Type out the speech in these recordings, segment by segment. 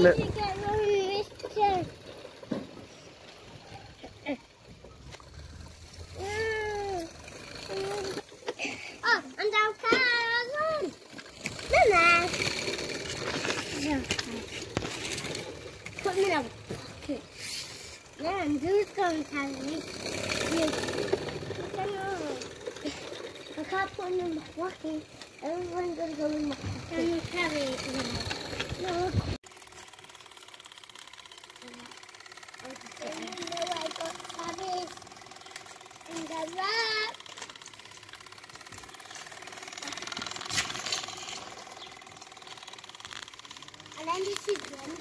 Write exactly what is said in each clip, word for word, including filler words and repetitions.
open it. Oh, and down Carolyn. Mama. Put me in a pocket. Then who's going to carry me? I can't put them in my pocket. Everyone's going to go in my pocket. Can you carry it? No. I know I got carries in the wrap. And then this is one.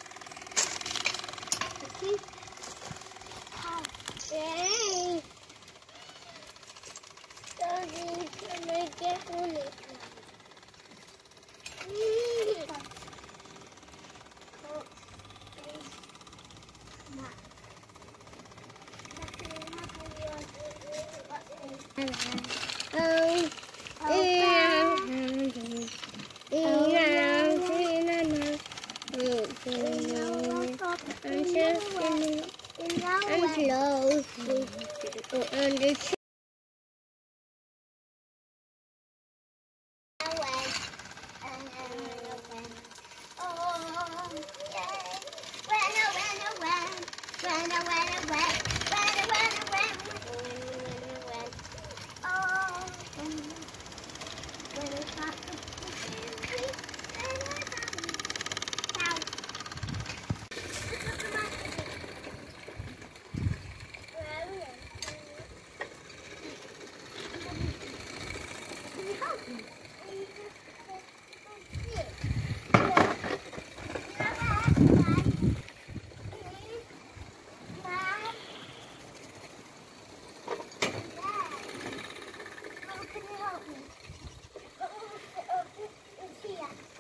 See? How? Yay! So these can make it on it. Oh, Can you help me? Here.